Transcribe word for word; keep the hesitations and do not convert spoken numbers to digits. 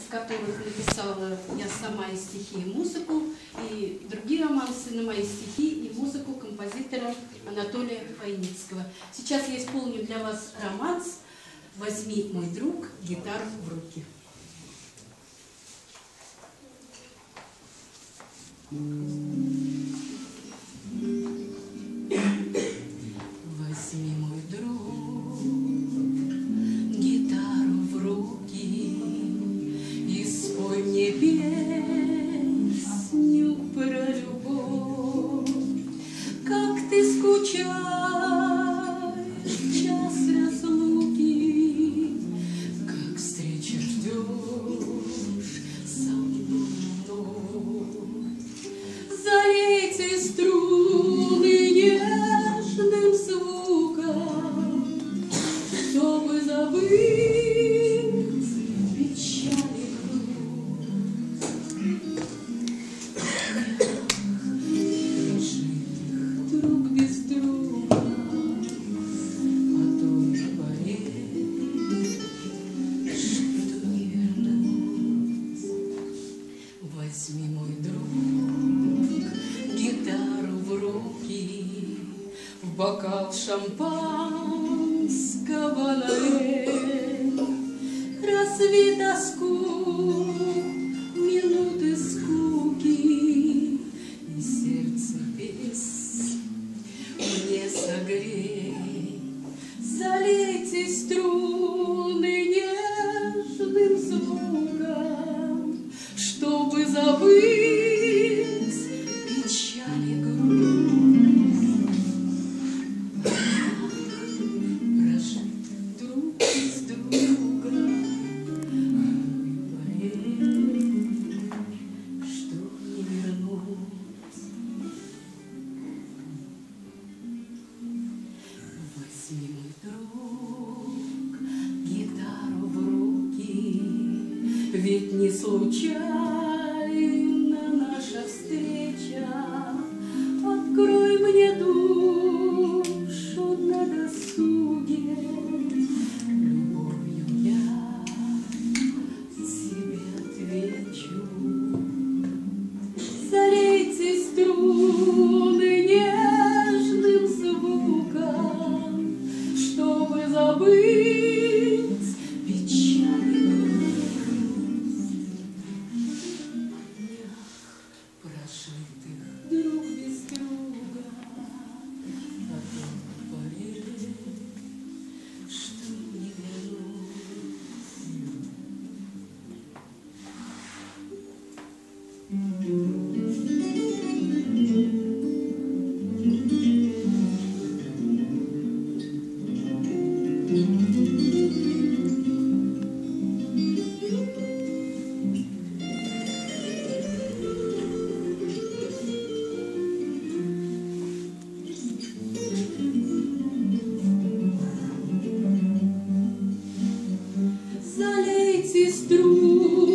которых написала я сама и стихи, и музыку, и другие романсы на мои стихи и музыку композитора Анатолия Фойницкого. Сейчас я исполню для вас романс «Возьми, мой друг, гитару в руки». Возьми, мой друг, гитару в руки и спой мне песню про любовь. Как ты скучаешь в час разлуки, как встречи ждешь со мной. Залейте струны нежным звуком, чтобы забыть печали груз. Прожитых друг без друга, потом поверь, что не вернусь. Возьми, мой друг, гитару в руки, в бокал шампанского налей. Разве тоску, минуты скуки и сердце без мне согрей. Залейте струны нежным звуком, чтобы забыть печали груз. Прожить друг без друга, поверь, что не вернусь. Возьми, мой друг, гитару в руки, ведь не случайно наша встреча. Открой мне душу на досуге, любовью я тебе отвечу. Залейте струны нежным звуком, чтобы забыть печали груз. Прожитых друг без друга, потом поверь, что не Залейте струны